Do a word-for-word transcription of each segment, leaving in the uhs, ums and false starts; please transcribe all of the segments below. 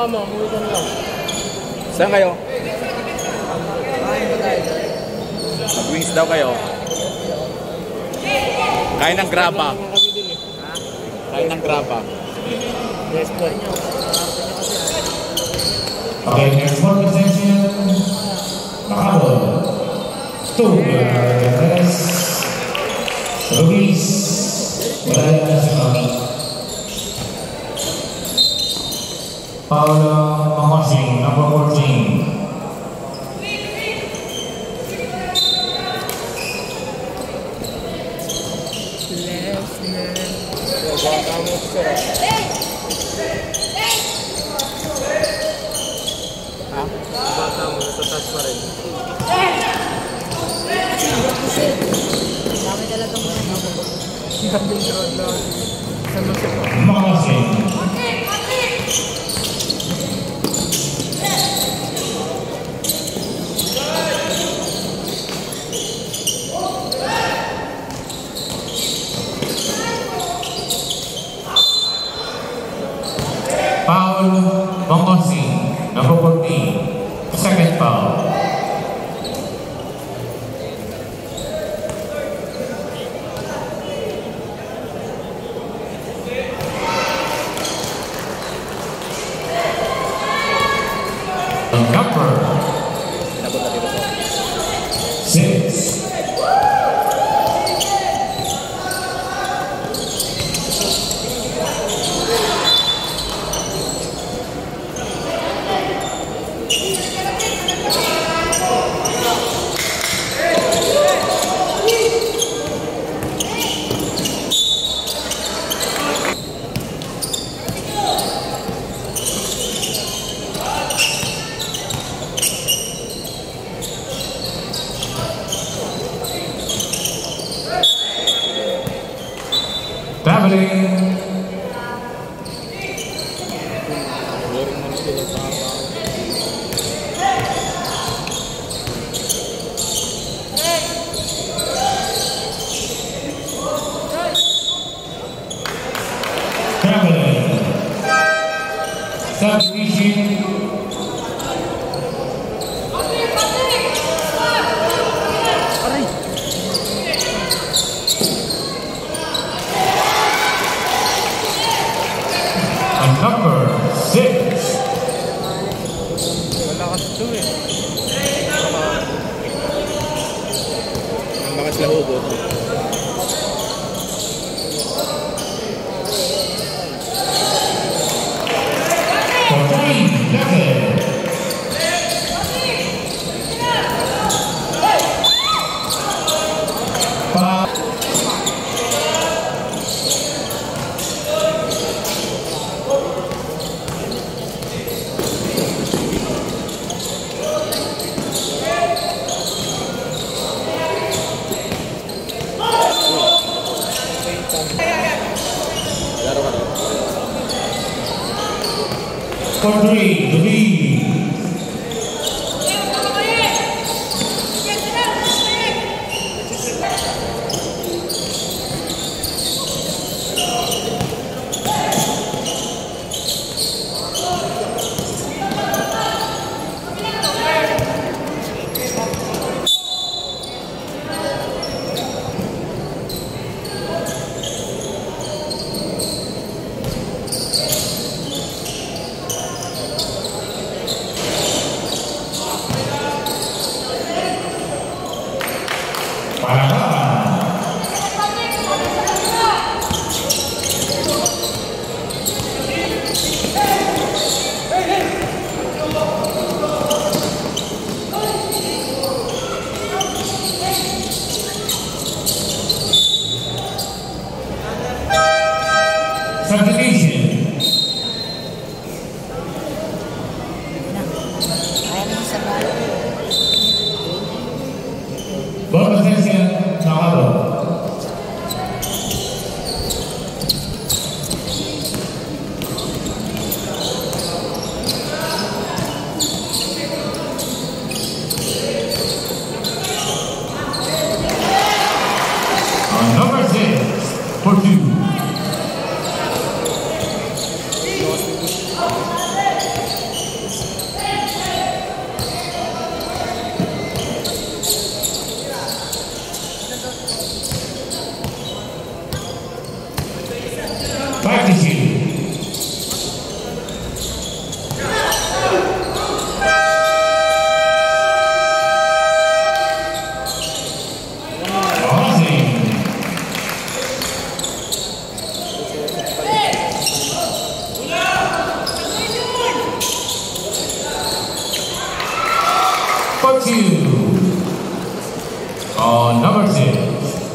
mo, umuwi ka na lang. Saan kayo? Mag-wings daw kayo. Kain ng graba. Kain ng graba. Yes, po. Okay, next one position. Nakabot. Two. Yes. Ruiz. Wala na sa kami. Paolo Mamosing, number fourteen. Ha? Bata mo, natatas pa rin. Dami talaga mo. Mamosing. Paul Mamosing, number fourteen. Second foul. Number six. Traveling. Traveling. Subdivision. Number six. Wala ka dito eh. Ang bakas na hugot. fourteen. Level. For three, the lead. for two. On number six.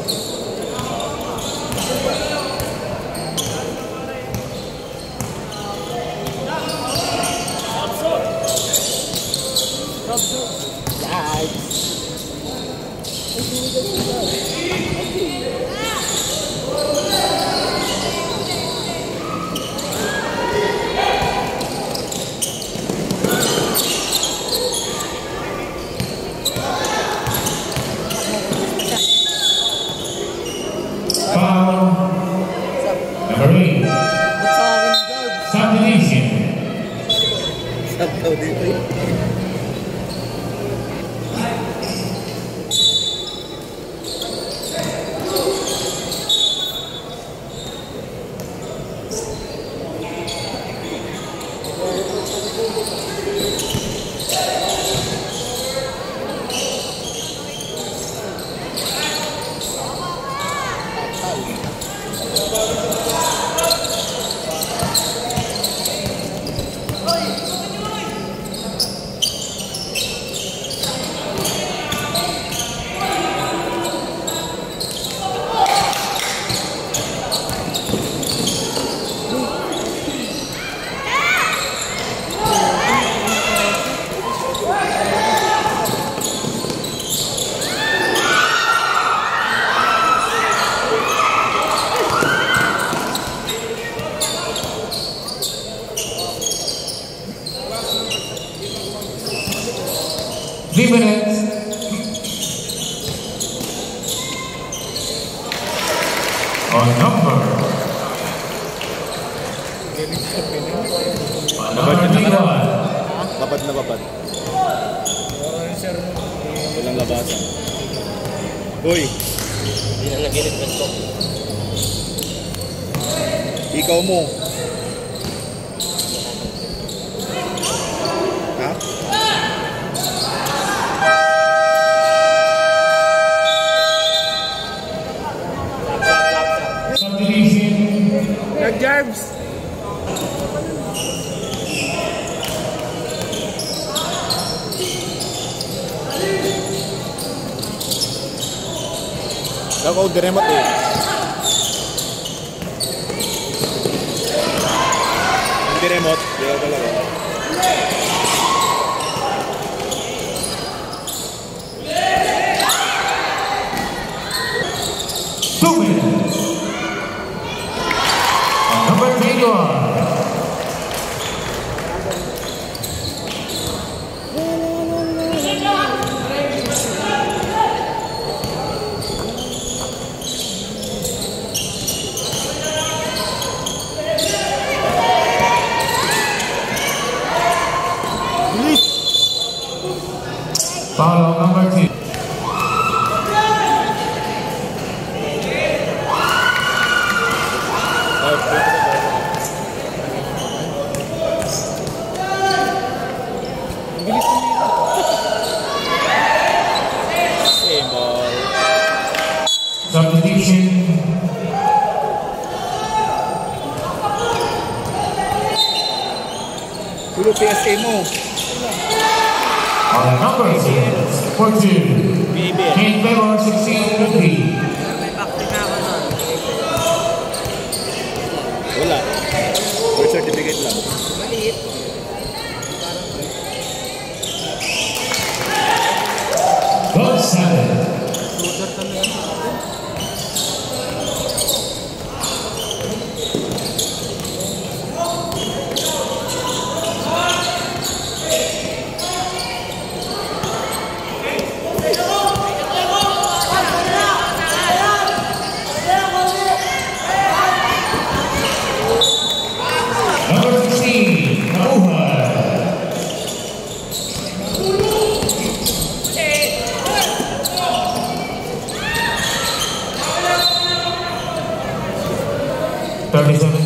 Three minutes. On number. On number twenty-one. Babad na babad. Walang labasan. Uy. Hindi na naginip na ito. Ikaw mo. Ha? Nag-jarbs! Ako, di remote eh. Hindi remote. Di ako talaga. Two minutes. On number twenty-one. Foul number two. Same ball. Substitution. Tulo P S A mo. On number six for two. B B. In favor sixteen to three. Wala. Birth certificate lang. Maliit. Goal seven. Sugar talaga. Number sixteen, Nauha. Thirty-seven.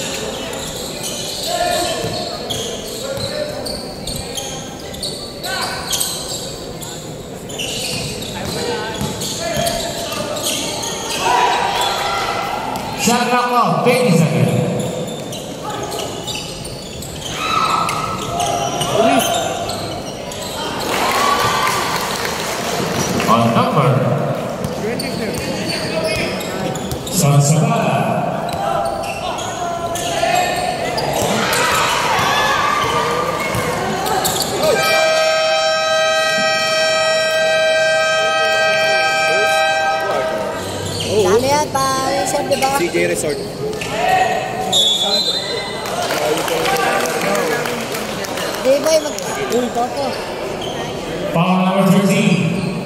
Shot clock off, twenty seconds. J Resort. Di ba mag... Uy, papa. Foul number thirteen.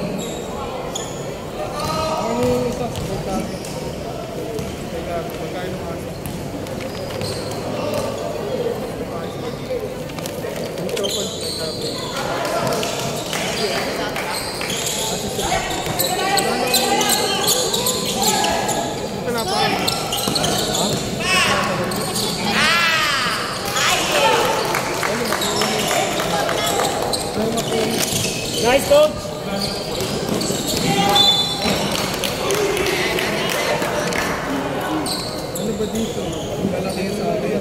Nice, coach! Ano ba dito? Malaki sa atin.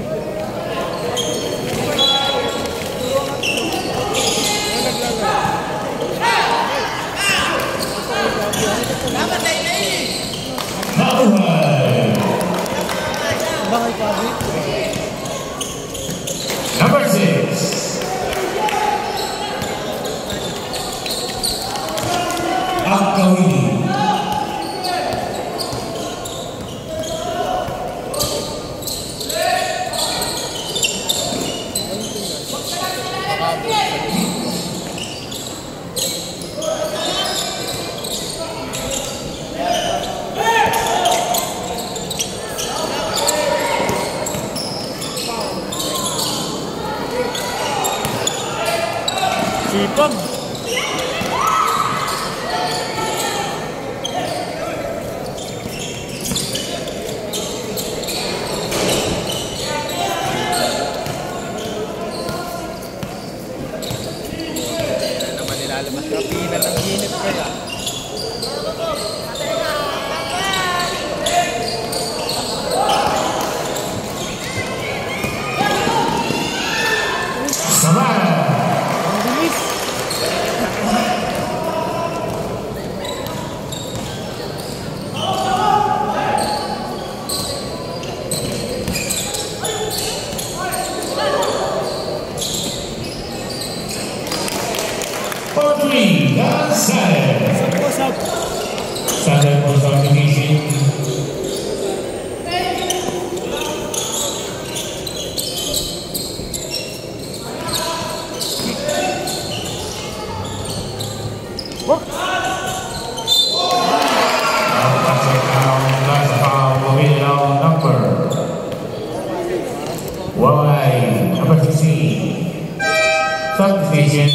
Mabuhay. Bakal pa, Number six. Agkawini. Sipag! Naman nilalabas. Kapina ng init kaya. Samara. For three, Gonzalez. What's up? Standard for subdivision. Why? Number sixteen. Subdivision.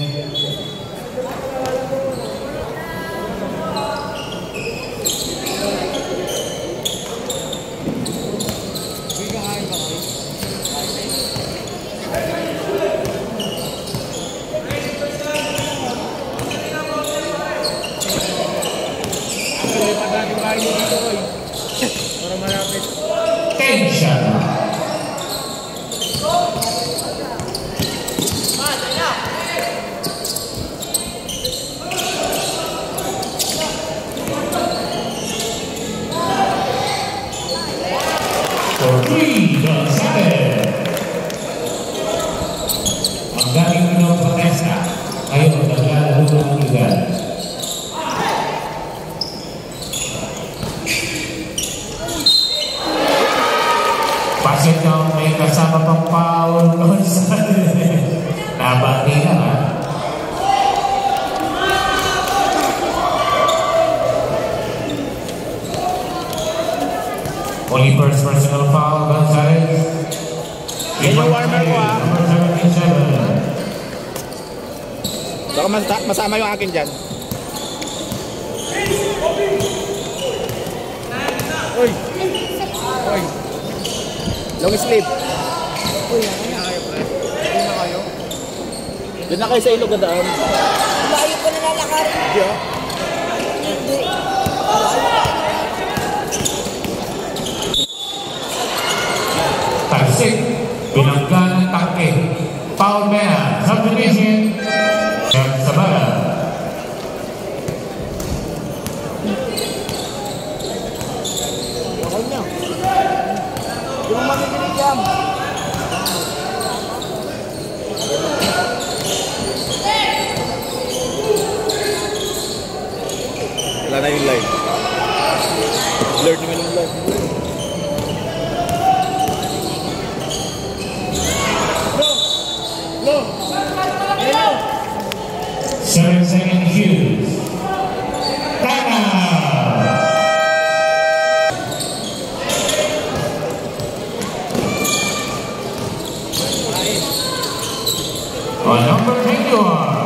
Para malapit. Tension. For three, Gonzalez. Ang daming minong protesta. Ngayon, naglalaro ng liga. Pasit daw may kasama pang Paul Gonzalez. Nabati na ha. Only first personal foul, Gonzalez. Yan yung warmer ko, ha? Number seventy-seven. Baka mas masama yung akin dyan. Uy! Uy! Long sleeve. Uy, ano na kayo, pre? Uy na kayo? Doon na kayo sa ilog gadaan. Layo ko na lalakarin. Hindi ah. Hindi. Talsik. Binangga ng tangke. Foul man. Subdivision. Yang Sabara. Bakal niya. Yung magigilig yan. Wala na yung live. Blurred naman yung live. third second shoes. Timeout. On number twenty-one.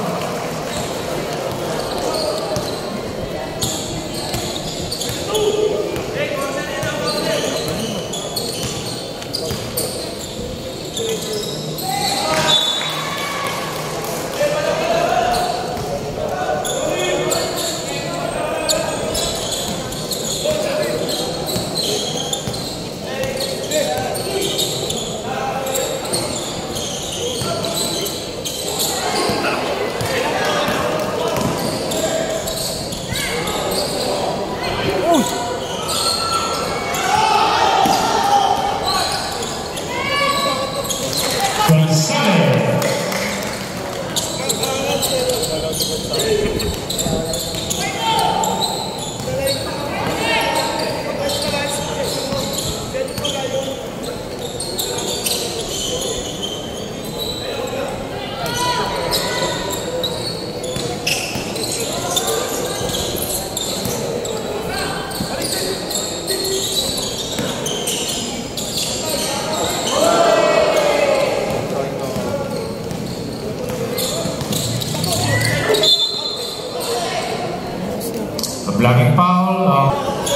Blocking foul of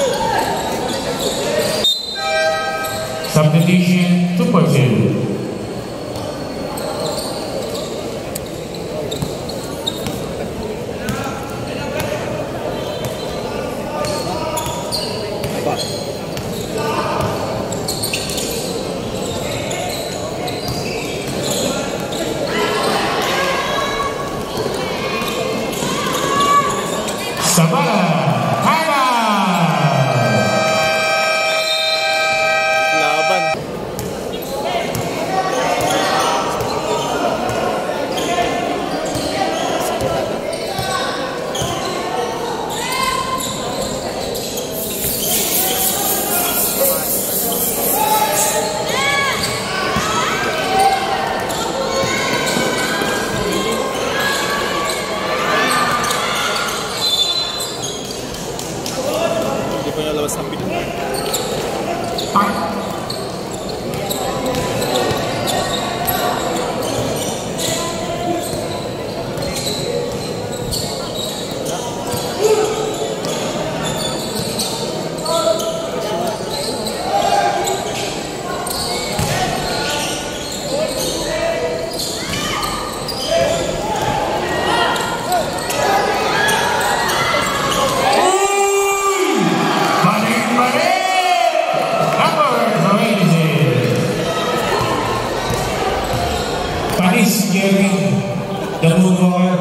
subdivision two point two. Sabala. Paris Kevin, the move forward.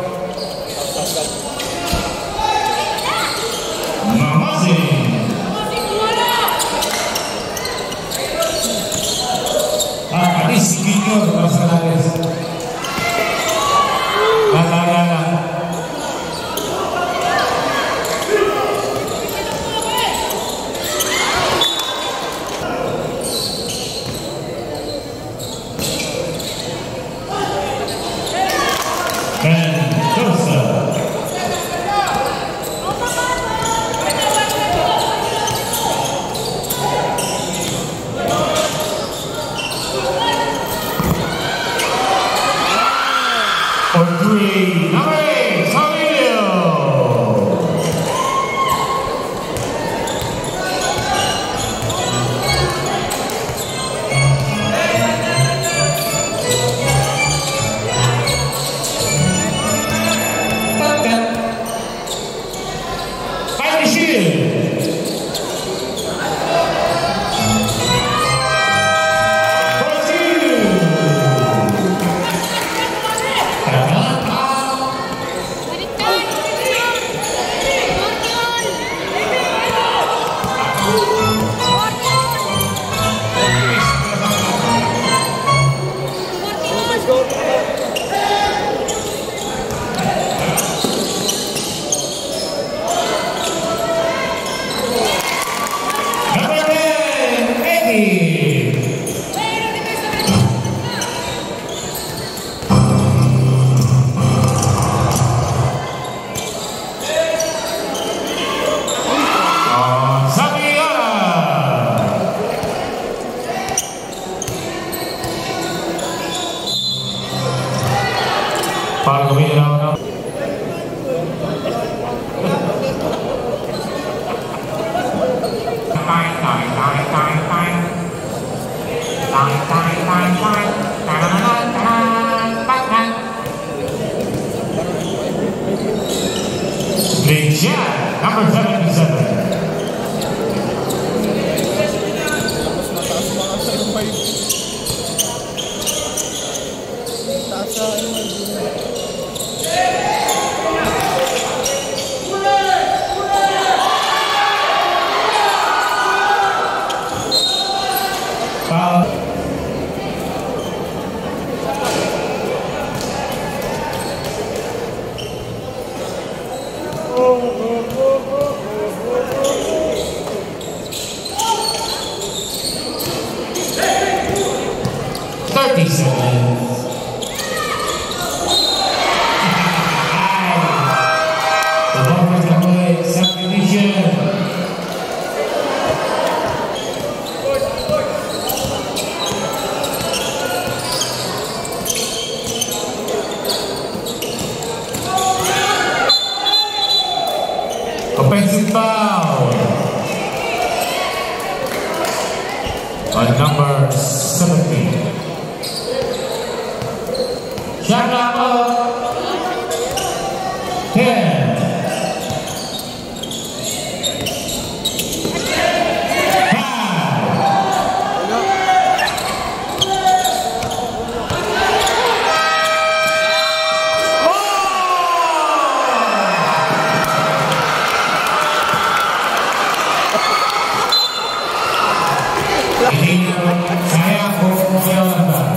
Mamazin. Ah, Paris Junior Gonzalez. Natayala. For three, number eight, Samuel. Five to shoot. For two. Para gawin lang na. Time, time, time, time, time. Time, time, time, time. Time, time, time, time. Legia, number seventy-seven. Mas mataas mga sa yung five. Taas sa yung five. Foul. thirty seconds. The Dolphins are playing subdivision. Offensive foul on number seventeen. Shot clock up. ten. Ini saya mau jalan Pak.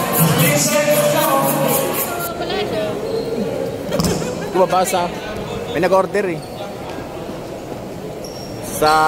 Bumabasa. May nag-order eh. Sa...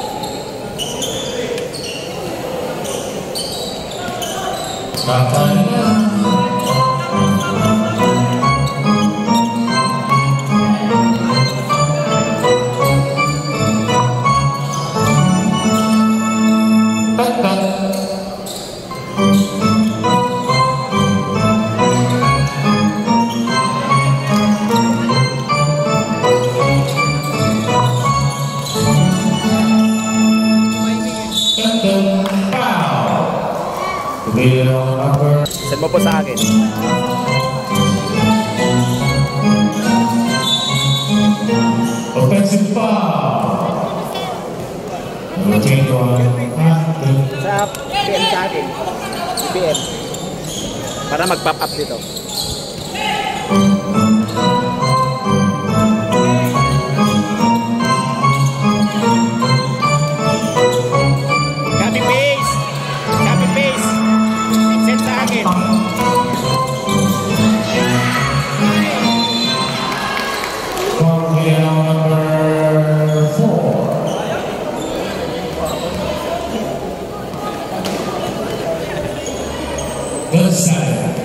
Send mo po sa akin. Offensive foul. Rotate on. Sa P M sa akin. P M. Para mag-pop up dito. Copy paste. Copy paste. Send sa akin. Number four. Good side.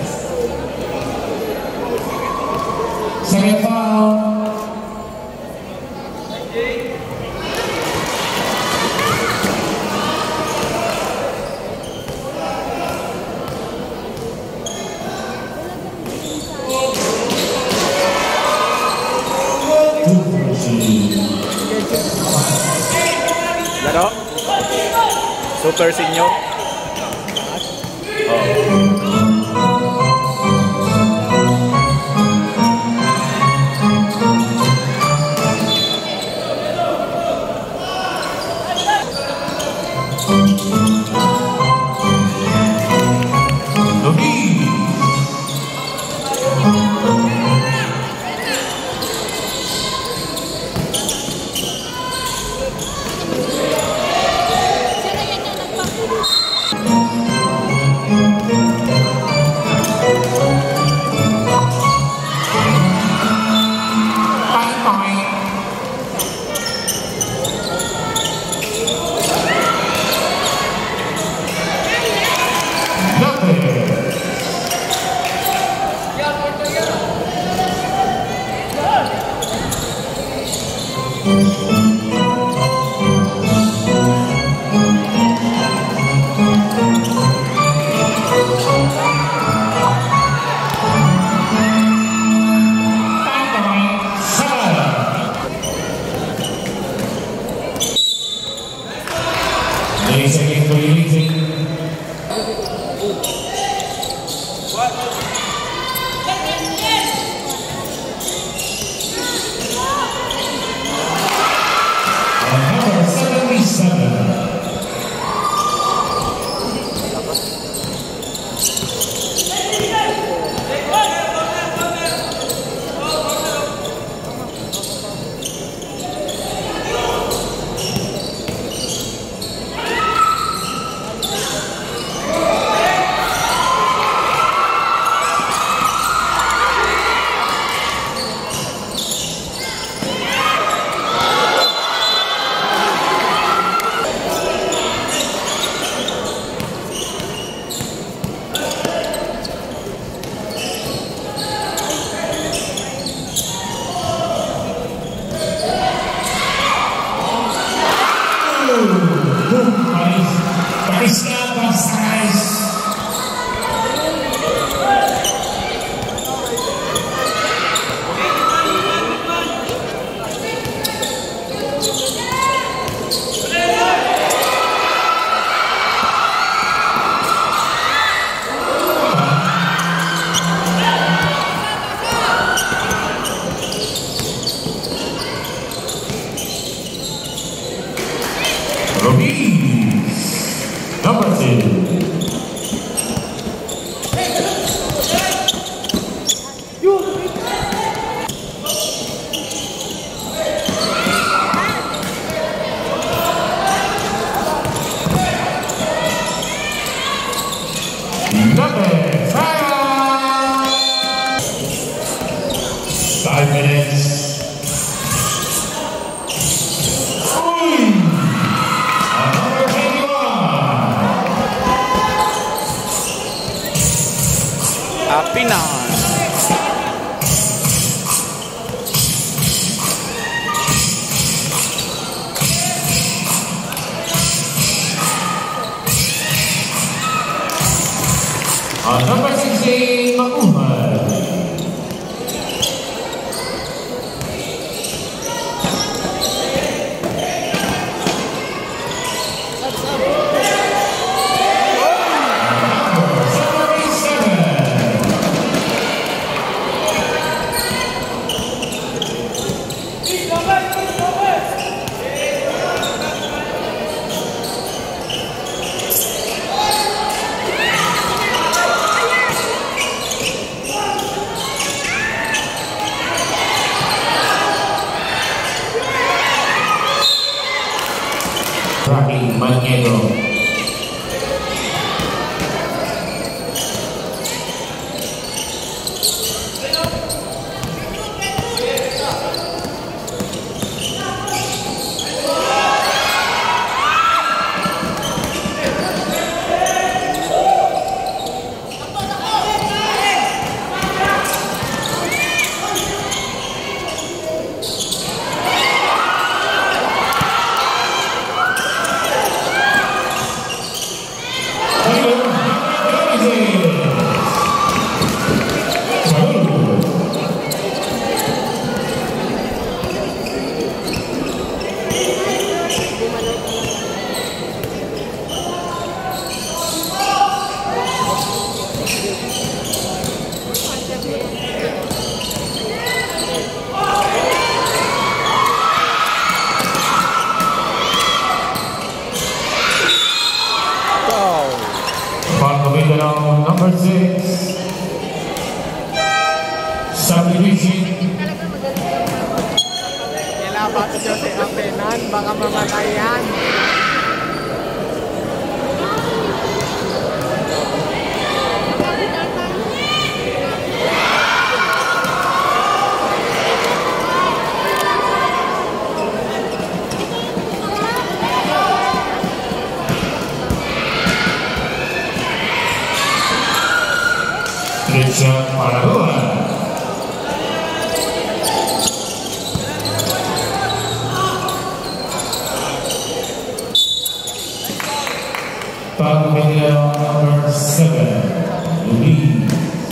Second foul. Laro? Super senior? Oh. Five minutes. Uy! Ang number twenty-one. Happy na. Ang number sixteen, Makumar. Rocky Maniego. Pagkabilang number six, subdivision. Kailangan ko siya si Apenan, baka mamatay yan. Richard Paraguay. Pagkabilang number seven, Louis.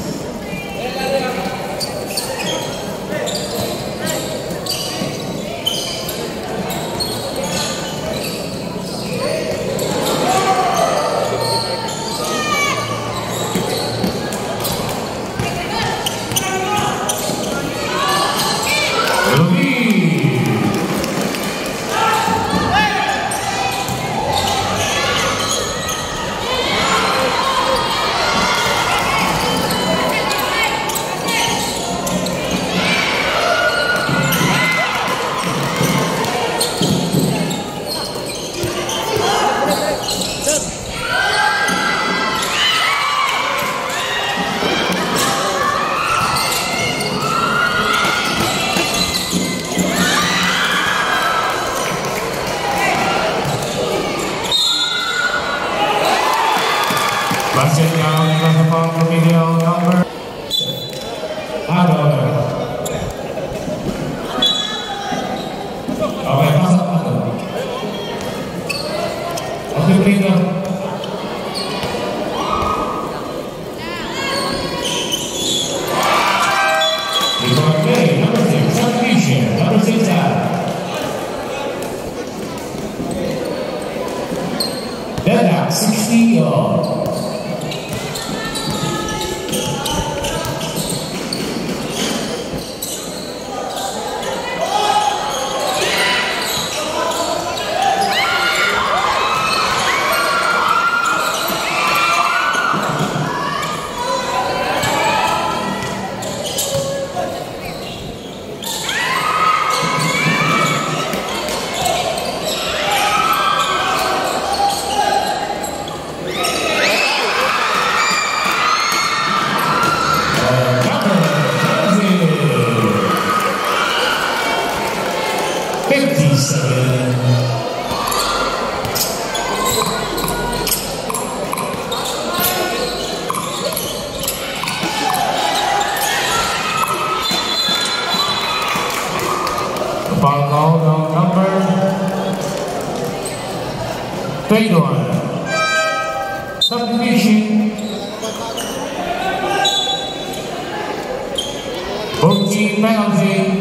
Basket down in the pagkabilang number. Ano? Okay, pasok na ito. Okay, bring up. Rebound play, number six, subdivision, number six out. Deadlock, sixty all. Foul called on number twenty-one. Subdivision. Bookie penalty.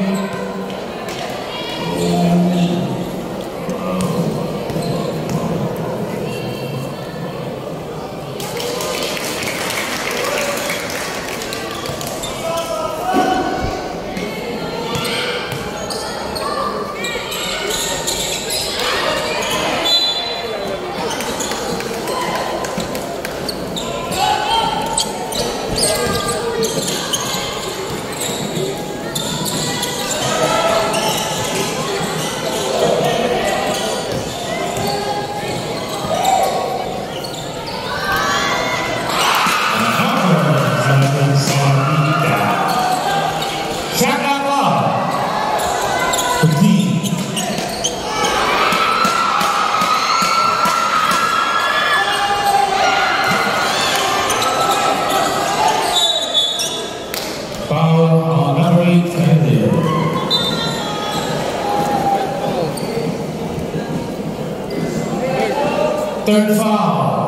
Foul on number eight, third foul.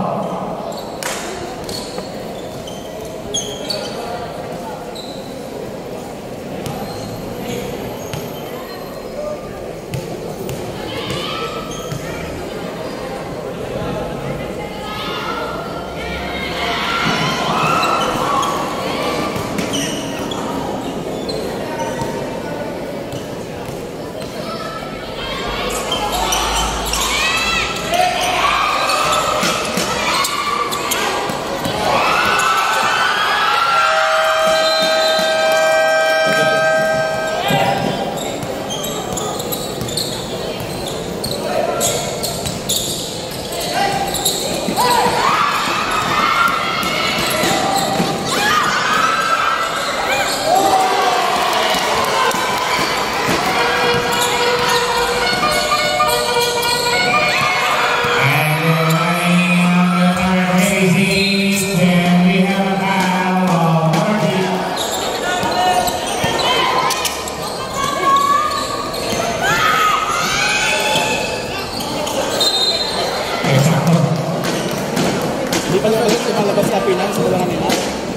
Di ba ulit yung malabas na pinang sa ulangan nila?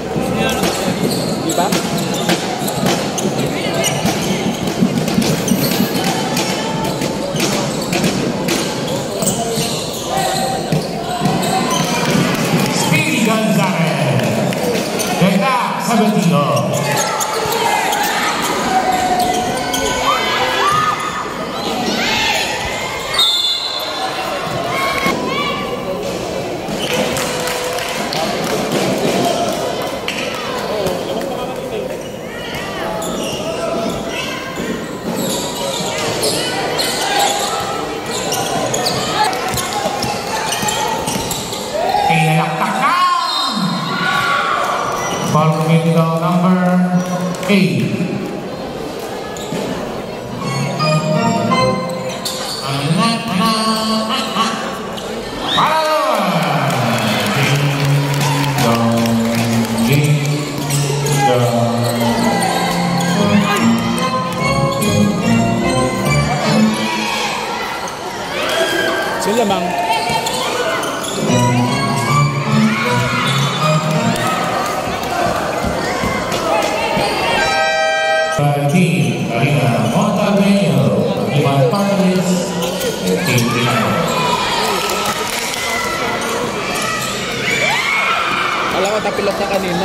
Di ba? Speedy Gonzalez. Deta Sabatino. Foul committal number eight. Sila mang Team Karina Montalbano, Ivan Parlis, Team Rinaldo. alam ko tapilot na kanina.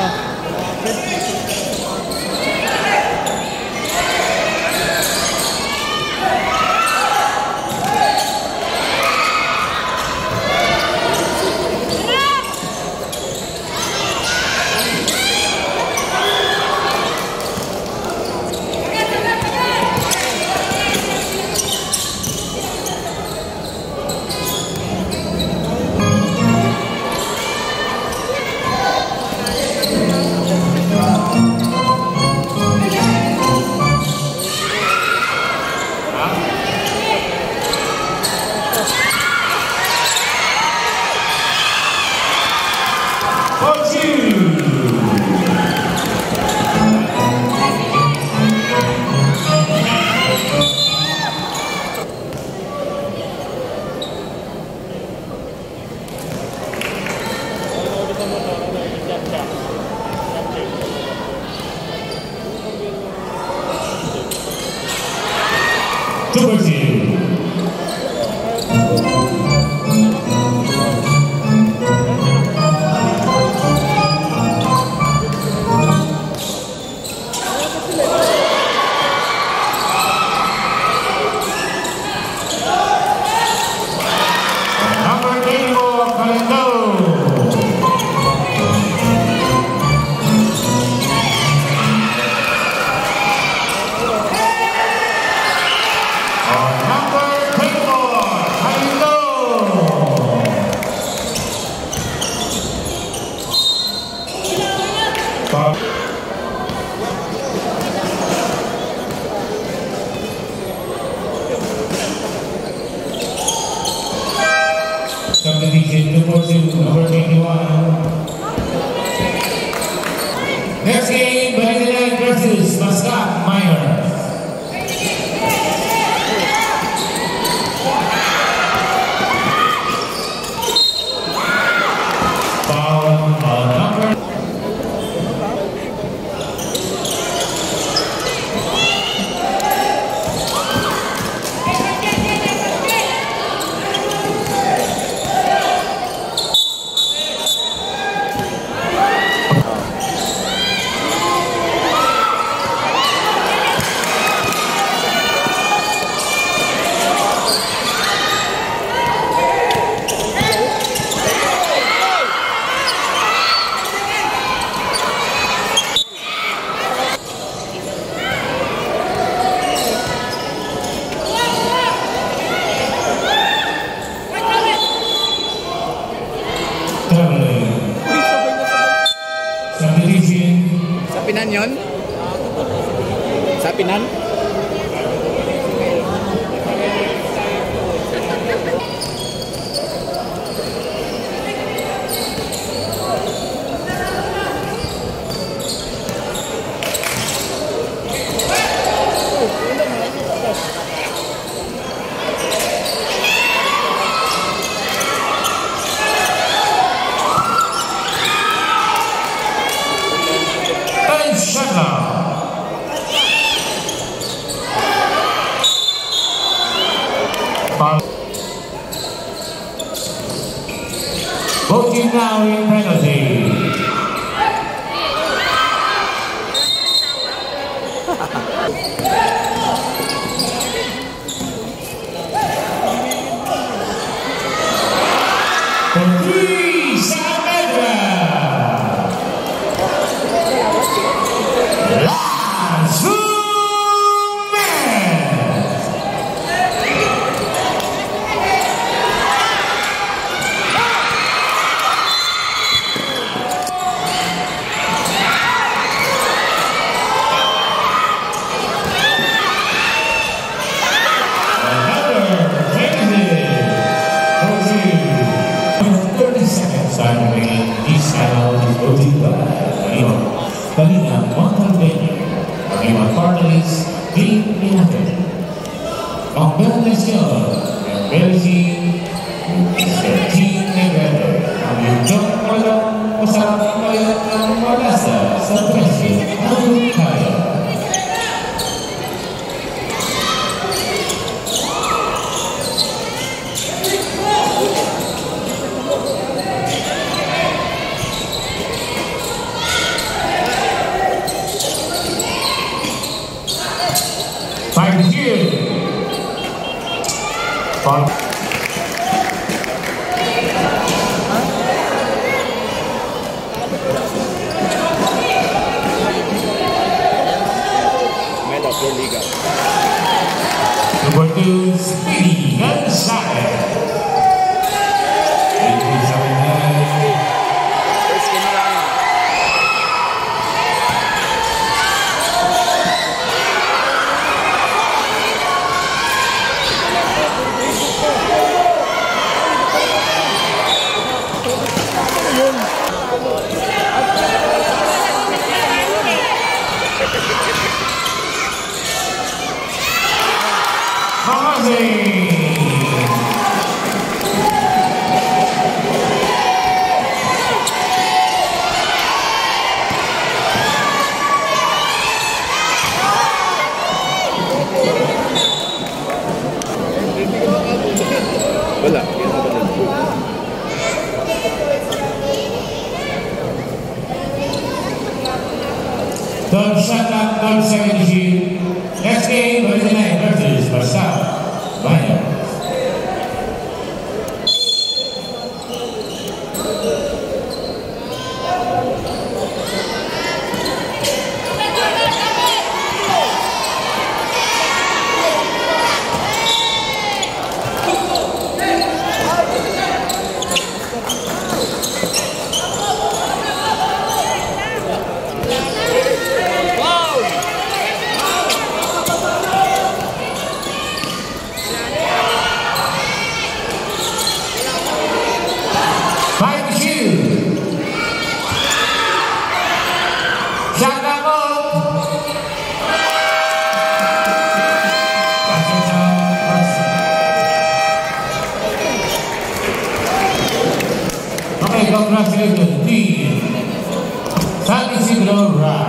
Super two. Subdivision two forty-two, number twenty-one. Next game, Balilan versus Mascot Miners. Foul on number. Sapinan yon? Sapinan? Both teams now in penalty. For three, Saavedra. Lazume. Balinan Montalbano, Pagdiwang Parties, Team United. Congratulations, Belgium, Team Negado. Ang iyong walang masarap kayo ng malasa sa presyo ng kaya. Thank you. Fun. Medal for Liga. Number two, Speedy Gonzalez. First game lang. Congratulations, team. San Isidro Rise.